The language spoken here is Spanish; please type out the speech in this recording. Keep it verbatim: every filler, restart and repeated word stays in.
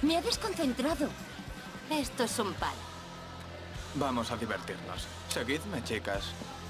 Me ha desconcentrado. Esto es un palo. Vamos a divertirnos. Seguidme, chicas.